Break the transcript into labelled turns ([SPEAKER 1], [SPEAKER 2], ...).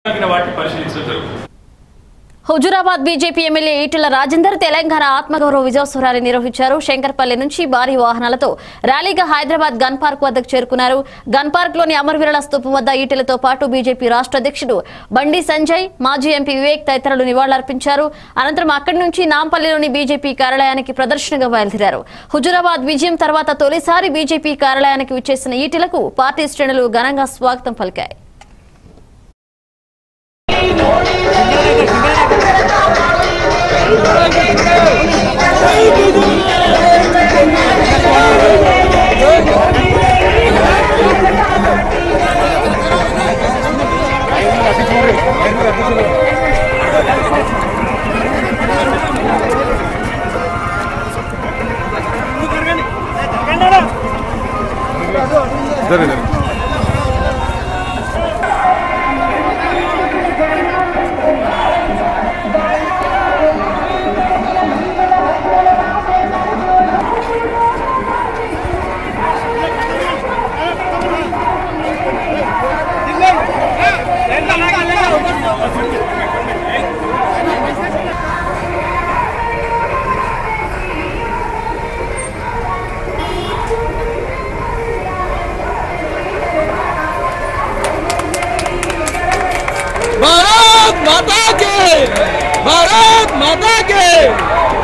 [SPEAKER 1] Huzurabad BJP MLA Etela Rajender Telangana ఆత్మగౌరవ విజయోత్సవ rally నిర్వహించారు. శంకర్పల్లి నుంచి భారీ వాహనాలతో ర్యాలీగా హైదరాబాద్ గన్ పార్క్ వద్దకు చేరుకున్నారు. గన్ పార్క్ లోని అమరవీరుల స్తూపం వద్ద ఈటెలతో పాటు బీజేపీ రాష్ట్ర అధ్యక్షుడు బండి సంజయ్, మాజీ ఎంపీ వివేక్ తదితరులు నివాళులర్పించారు. అనంతరం అక్కడి నుంచి నాంపల్లిలోని బీజేపీ కార్యాలయానికి ప్రదర్శనగా బయలుదేరారు. హుజురాబాద్ విజయం తర్వాత తొలిసారి బీజేపీ కార్యాలయానికి విచ్చేసిన ఈటెలకు పార్టీ శ్రేణులు ఘనంగా స్వాగతం పలికాయి.
[SPEAKER 2] भारत माता के